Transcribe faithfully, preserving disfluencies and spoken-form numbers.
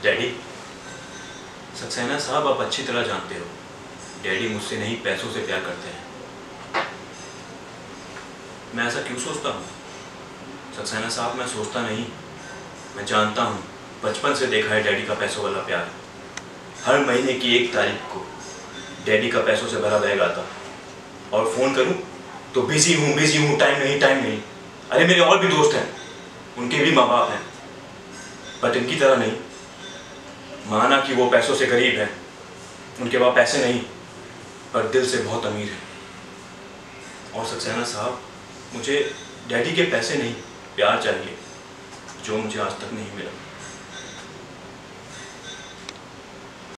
Daddy, Saxena साहब आप अच्छी तरह जानते हो डैडी मुझसे नहीं पैसों से प्यार करते हैं। मैं ऐसा क्यों सोचता हूँ? सक्सेना साहब मैं सोचता नहीं, मैं जानता हूँ। बचपन से देखा है डैडी का पैसों वाला प्यार। हर महीने की एक तारीख को डैडी का पैसों से भरा बैग आता और फ़ोन करूँ तो बिजी हूँ बिजी हूँ टाइम नहीं टाइम नहीं। अरे मेरे और भी दोस्त हैं, उनके भी माँ बाप हैं, बट इनकी तरह नहीं। माना कि वो पैसों से गरीब हैं, उनके पास पैसे नहीं, पर दिल से बहुत अमीर हैं। और सक्सेना साहब, मुझे डैडी के पैसे नहीं प्यार चाहिए, जो मुझे आज तक नहीं मिला।